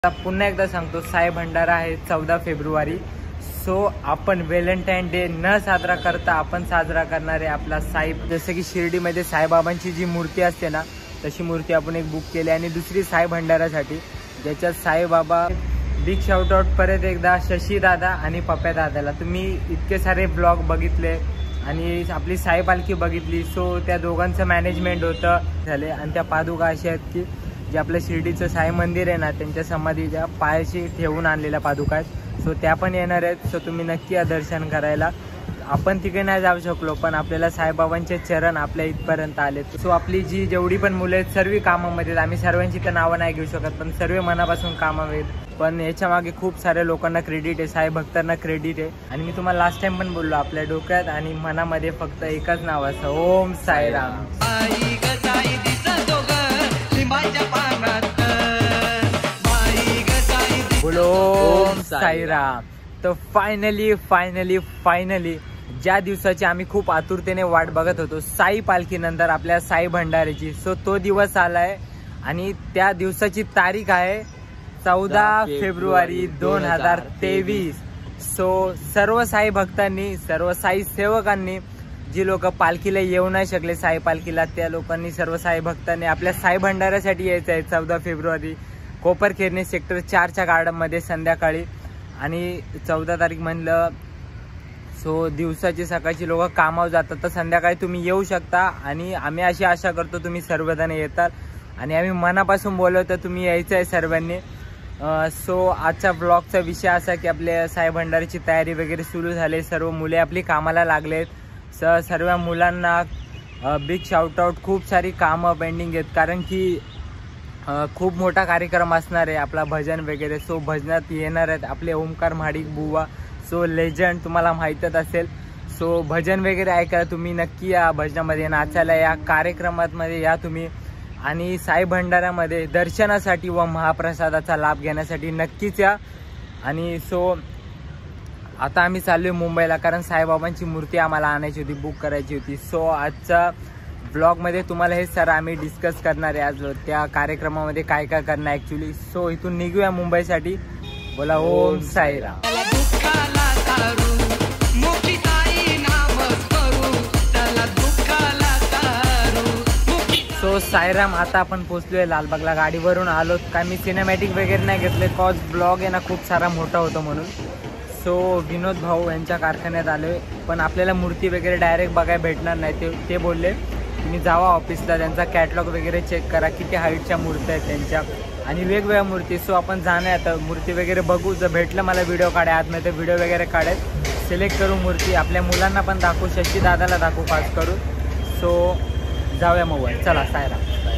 पुन्हा एकदा सांगतो, साई भंडारा आहे 14 फेब्रुवारी. सो आपण व्हॅलेंटाईन डे न साजरा करता आपण साजरा करणार आहे आपला साई. जसं की शिर्डीमध्ये साईबाबांची जी मूर्ती असते ना, तशी मूर्ती आपण एक बुक केली. आणि दुसरी साई भंडारासाठी ज्याच्यात साईबाबा. बिग शाउट आउट परत एकदा शशी दादा आणि पप्प्या दादाला. तुम्ही इतके सारे ब्लॉग बघितले आणि आपली साई पालखी बघितली. सो त्या दोघांचं मॅनेजमेंट होतं झाले. आणि त्या पादुका अशा आहेत की जे आपलं शिर्डीचं साई मंदिर आहे ना, त्यांच्या समाधीच्या पायाशी ठेवून आणलेल्या पादुका आहेत. सो त्या पण येणार आहेत. सो तुम्ही नक्की या दर्शन करायला. आपण तिकडे नाही जाऊ शकलो, पण आपल्याला साईबाबांचे चरण आपल्या इथपर्यंत आले. सो आपली जी जेवढी पण मुलं आहेत सर्व कामामध्ये, आम्ही सर्वांची तर नावं नाही घेऊ शकत, पण सर्व मनापासून कामामध्ये. पण याच्या मागे खूप साऱ्या लोकांना क्रेडिट आहे, साई भक्तांना क्रेडिट आहे. आणि मी तुम्हाला लास्ट टाइम पण बोललो, आपल्या डोक्यात आणि मनामध्ये फक्त एकच नाव असतं, ओम साईराम. बोलो ओम साईराम. तर फायनली ज्या दिवसाची आम्ही खूप आतुरतेने वाट बघत होतो, साई पालखीनंतर आपल्या साई भंडाऱ्याची. सो तो दिवस आलाय आणि त्या दिवसाची तारीख आहे 14 फेब्रुवारी 2023. सो सर्व साई भक्तांनी, सर्व साई सेवकांनी, जी लोक पालखीला येऊ नाही शकले साई पालखीला, त्या लोकांनी, सर्व साई भक्तांनी आपल्या साई भंडाऱ्यासाठी यायचं आहे 14 फेब्रुवारी कोपरखैरणे सेक्टर 4च्या गार्डनमध्ये संध्याकाळी. आणि 14 तारीख म्हणलं सो दिवसाची सकाळची लोक कामावर जातात, तर संध्याकाळी तुम्ही येऊ शकता. आणि आम्ही अशी आशा करतो तुम्ही सर्वजण येतात. आणि आम्ही मनापासून बोलवतो तुम्ही यायचं आहे सर्वांनी. सो आजच्या ब्लॉगचा विषय असा की आपल्या साई भंडारीची तयारी वगैरे सुरू झाली. सर्व मुले आपली कामाला लागलेत. सर्व मुलांना बिग शाउट आउट. खूप सारी कामं पेंडिंग आहेत, कारण की खूप मोठा कार्यक्रम असणार आहे आपला, भजन वगैरे. सो भजनात येणार आहेत आपले ओमकार महाडिक बुवा. सो लेजंड तुम्हाला माहीतच असेल. सो भजन वगैरे ऐका तुम्ही, नक्की या भजनामध्ये, नाचायला या, कार्यक्रमामध्ये या तुम्ही. आणि साई भंडाऱ्यामध्ये दर्शनासाठी व महाप्रसादाचा लाभ घेण्यासाठी नक्कीच या. आणि सो आता आम्ही चाललोय मुंबईला, कारण साईबाबांची मूर्ती आम्हाला आणायची होती, बुक करायची होती. सो आजचा ब्लॉगमध्ये तुम्हाला हे सर आम्ही डिस्कस करणार आहे आज त्या कार्यक्रमामध्ये काय काय करणार ॲक्च्युली. सो इथून निघूया मुंबईसाठी. बोला ओम साईराम. सो साईराम. आता आपण पोहोचलोय लालबागला, गाडीवरून आलो. काय मी सिनेमॅटिक वगैरे नाही घेतले, कॉज ब्लॉग आहे ना खूप सारा मोठा होता म्हणून. सो विनोद भाऊ यांच्या कारखान्यात आलोय, पण आपल्याला मूर्ती वगैरे डायरेक्ट बघायला भेटणार नाही. ते बोलले तुम्ही जावा ऑफिसला, त्यांचा कॅटलॉग वगैरे चेक करा, किती हाईटच्या मूर्त्या आहेत त्यांच्या आणि वेगवेगळ्या मूर्ती. सो आपण जाणार आता मूर्ती वगैरे बघू. जर भेटलं मला व्हिडिओ काढाय आतमध्ये, तर व्हिडिओ वगैरे काढेल, सिलेक्ट करू मूर्ती, आपल्या मुलांना पण दाखवू, शशी दादाला दाखवू खास करू. सो जाऊया मोबाईल. चला सायरा.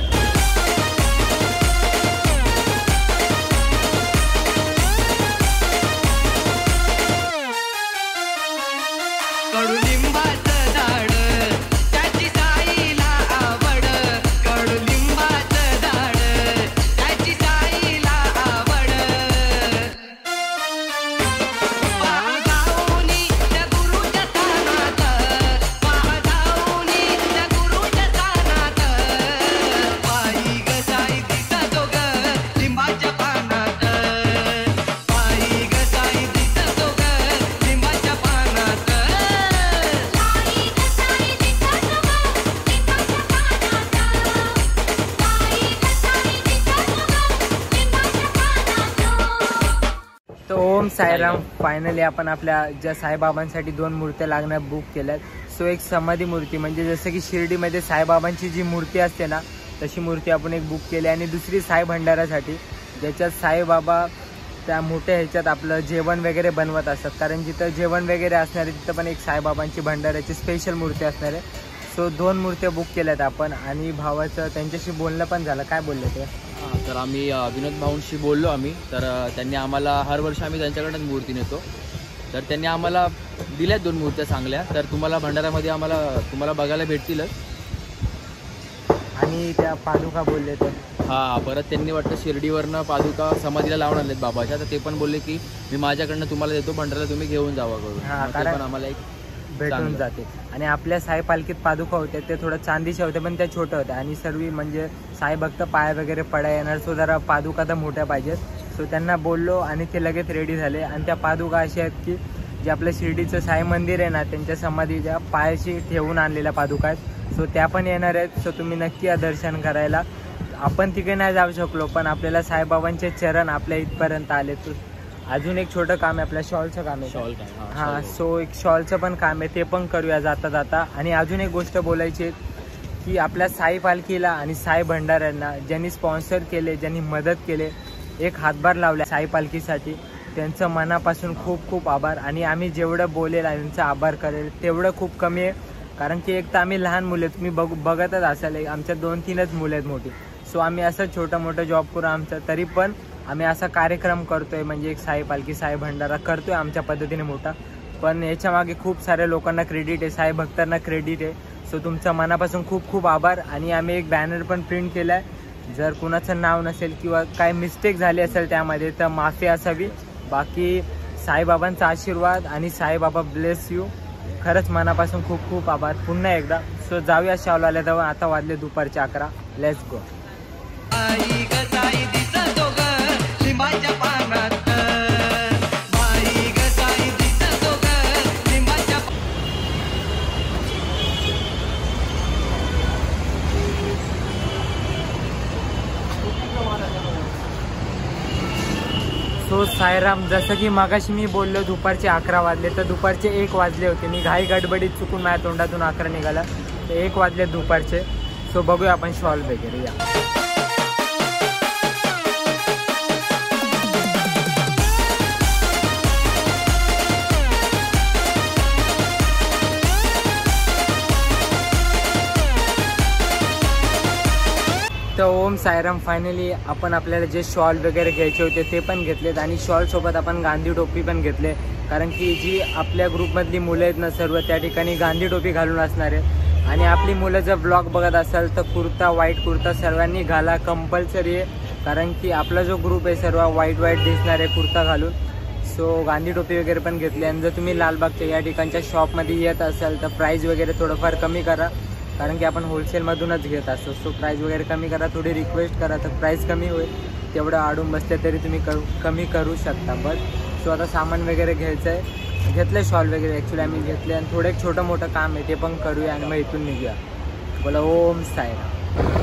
ओम साईराम. फायनली आपण आपल्या ज्या साईबाबांसाठी 2 मूर्त्या लागणार बुक केल्यात. सो एक समाधी मूर्ती, म्हणजे जसं की शिर्डीमध्ये साईबाबांची जी मूर्ती असते ना, तशी मूर्ती आपण एक बुक केली. आणि दुसरी साई भंडारासाठी ज्याच्यात साईबाबा त्या मोठ्या ह्याच्यात आपलं जेवण वगैरे बनवत असतात, कारण जिथं जेवण वगैरे असणार आहे तिथं पण एक साईबाबांची भंडाऱ्याची स्पेशल मूर्ती असणार आहे. सो 2 मूर्त्या बुक केल्यात आपण. आणि भावाचं त्यांच्याशी बोलणं पण झालं. काय बोलले ते? तर आम्ही विनोद भाऊंशी बोललो आम्ही. तर त्यांनी आम्हाला हर वर्षी आम्ही त्यांच्याकडून मूर्ती नेतो, तर त्यांनी आम्हाला दिल्यात 2 मूर्त्या चांगल्या. तर तुम्हाला भंडाऱ्यामध्ये तुम्हाला बघायला भेटतीलच. आणि त्या पादुका बोलले तर हां, परत त्यांनी वाटतं शिर्डीवरनं पादुका समाधीला लावून आणलेत बाबाच्या. तर ते पण बोलले की मी माझ्याकडनं तुम्हाला देतो, भंडाऱ्याला तुम्ही घेऊन जावा करून. कारण पण आम्हाला एक भेटून जाते. आणि आपल्या साई पालखीत पादुका होत्या ते थोडं चांदीच्या होत्या, पण त्या छोट्या होत्या. आणि सर्व म्हणजे साई भक्त पाय वगैरे पडाय येणार. सो जरा पादुका तर मोठ्या पाहिजेत. सो त्यांना बोललो आणि ते लगेच रेडी झाले. आणि त्या पादुका अशा आहेत की जे आपलं शिर्डीचं साई मंदिर आहे ना, त्यांच्या समाधीच्या पायाशी ठेवून आणलेल्या पादुका आहेत. सो त्या पण येणार आहेत. सो तुम्ही नक्की या दर्शन करायला. आपण तिकडे नाही जाऊ शकलो, पण आपल्याला साईबाबांचे चरण आपल्या इथपर्यंत आले. तर अजून एक छोटं काम आहे, आपल्या शॉलचं काम आहे. शॉल हां, सो एक शॉलचं पण काम आहे, ते पण करूया जाता जाता. आणि अजून एक गोष्ट बोलायची आहे की आपल्या साई पालखीला आणि साई भंडाऱ्यांना ज्यांनी स्पॉन्सर केले, ज्यांनी मदत केले, एक हातभार लावला साई पालखीसाठी, त्यांचं मनापासून खूप खूप आभार. आणि आम्ही जेवढं बोलेल आणि त्यांचा आभार करेल तेवढं खूप कमी आहे. कारण की एक तर आम्ही लहान मुले, तुम्ही बघतच असाल, आमच्या 2-3च मुलं आहेत मोठी. सो आम्ही असं छोटं मोठं जॉब करू आमचं, तरी पण आम्ही असा कार्यक्रम करतोय, म्हणजे एक साई पालखी साई भंडारा करतोय आमच्या पद्धतीने मोठा. पण याच्या मागे खूप साऱ्या लोकांना क्रेडिट आहे, साई भक्तांना क्रेडिट आहे. सो तुमचं मनापासून खूप खूप आभार. आणि आम्ही एक बॅनर पण प्रिंट केला आहे. जर कुणाचं नाव नसेल किंवा काय मिस्टेक झाली असेल त्यामध्ये तर माफी असावी. बाकी साईबाबांचा आशीर्वाद आणि साईबाबा ब्लेस यू. खरंच मनापासून खूप खूप आभार पुन्हा एकदा. सो जाऊया शावलाला जवळ. आता वाजले दुपारचे 11. Let's go. सो साईराम, जसं की मगाशी मी बोललो दुपारचे 11 वाजले, तर दुपारचे 1 वाजले होते. मी घाई गडबडीत चुकून माझ्या तोंडातून 11 निघाला, तर 1 वाजले दुपारचे. सो बघूया आपण शॉल वगैरे. या तर ओम साईराम, फायनली आपण आपल्याला जे शॉल वगैरे घ्यायचे होते ते पण घेतलेत. आणि शॉलसोबत आपण गांधी टोपी पण घेतले, कारण की जी आपल्या ग्रुपमधली मुलं आहेत ना सर्व, त्या ठिकाणी गांधी टोपी घालून असणार आहे. आणि आपली मुलं जर ब्लॉग बघत असाल तर कुर्ता, व्हाईट कुर्ता सर्वांनी घाला, कंपल्सरी आहे. कारण की आपला जो ग्रुप आहे सर्व व्हाईट दिसणार आहे कुर्ता घालून. सो गांधी टोपी वगैरे पण घेतली. आणि जर तुम्ही लालबागच्या या ठिकाणच्या शॉपमध्ये येत असाल तर प्राईस वगैरे थोडंफार कमी करा, कारण की आपण होलसेलमधूनच घेत असतो. सो प्राईस वगैरे कमी करा, थोडी रिक्वेस्ट करा तर प्राईस कमी होईल. तेवढं आडून बसले तरी तुम्ही कमी करू शकता. सो आता सामान वगैरे घ्यायचं आहे, घेतलं शॉल वगैरे ॲक्च्युली आम्ही घेतले. आणि थोडं एक छोटं मोठं काम आहे ते पण करूया आणि मग इथून निघूया. बोला ओम साईराम.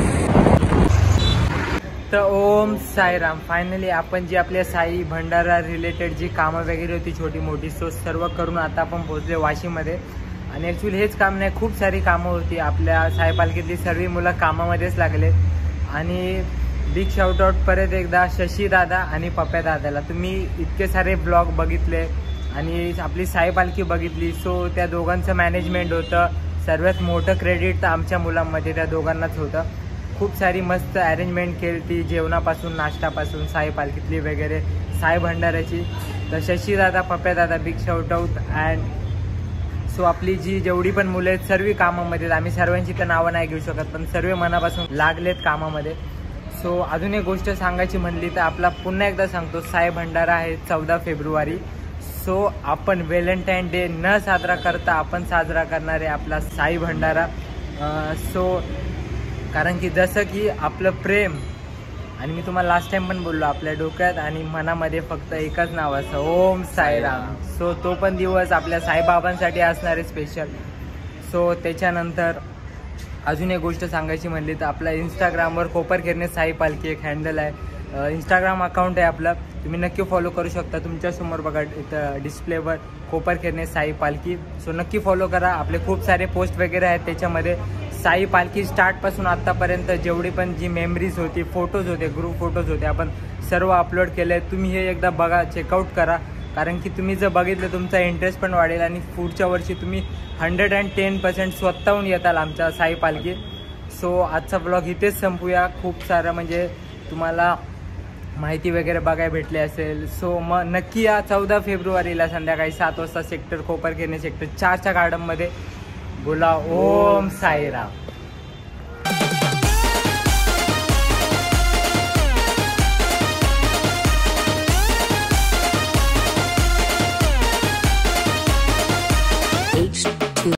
तर ओम साईराम, फायनली आपण जी आपल्या साई भंडारा रिलेटेड जी कामं वगैरे होती छोटी मोठी, सो सर्व करून आता आपण पोहोचले वाशीमध्ये. आणि ॲक्च्युली हेच काम नाही, खूप सारी कामं होती. आपल्या साई पालखीतली सर्व मुलं कामामध्येच लागले. आणि बिग शाउटआउट परत एकदा शशी दादा आणि पप्या दादाला. तुम्ही इतके सारे ब्लॉग बघितले आणि आपली साई पालखी बघितली. सो त्या दोघांचं मॅनेजमेंट होतं. सर्वात मोठं क्रेडिट तर आमच्या मुलांमध्ये त्या दोघांनाच होतं. खूप सारी मस्त अरेंजमेंट केली ती, जेवणापासून नाश्त्यापासून साई पालखीतली वगैरे साई भंडाऱ्याची. तर शशी दादा, पप्या दादा, बिग शाउटआउट. अँड सो आपली जी जेवढी पण मुलं आहेत सर्व कामामध्ये, आम्ही सर्वांची तर नावं नाही घेऊ शकत, पण सर्व मनापासून लागलेत कामामध्ये. सो अजून एक गोष्ट सांगायची म्हणली तर आपला पुन्हा एकदा सांगतो, साई भंडारा आहे 14 फेब्रुवारी. सो आपण व्हॅलेंटाईन डे न साजरा करता आपण साजरा करणार आहे आपला साई भंडारा. सो कारण की जसं की आपलं प्रेम, आणि मी तुम्हाला लास्ट टाइम पण बोललो, आपल्या डोक्यात आणि मनामध्ये फक्त एकच नाव असं, ओम साईराम. सो तो पण दिवस आपल्या साईबाबांसाठी असणार आहे स्पेशल. सो त्याच्यानंतर अजून एक गोष्ट सांगायची म्हणली तर आपल्या इंस्टाग्रामवर कोपरखेरणे साई पालखी एक हँडल आहे, इंस्टाग्राम अकाउंट आहे आपलं, तुम्ही नक्की फॉलो करू शकता. तुमच्यासमोर बघा इथं डिस्प्लेवर कोपरखेरणे साई पालखी. सो नक्की फॉलो करा. आपले खूप सारे पोस्ट वगैरे आहेत त्याच्यामध्ये. साई पालखी स्टार्टपासून आत्तापर्यंत जेवढी पण जी मेमरीज होती, फोटोज होते, ग्रुप फोटोज होते, आपण सर्व अपलोड केले. तुम्ही हे एकदा बघा, चेकआउट करा, कारण की तुम्ही जर बघितलं तुमचा इंटरेस्ट पण वाढेल आणि पुढच्या वर्षी तुम्ही 110% स्वतःहून येताल आमच्या साई पालखी. सो आजचा ब्लॉग इथेच संपूया. खूप सारं म्हणजे तुम्हाला माहिती वगैरे बघायला भेटली असेल. सो मग नक्की या 14 फेब्रुवारीला संध्याकाळी 7 वाजता सेक्टर कोपरखेरणे सेक्टर 4च्या गार्डनमध्ये. बोला ओम साईराम.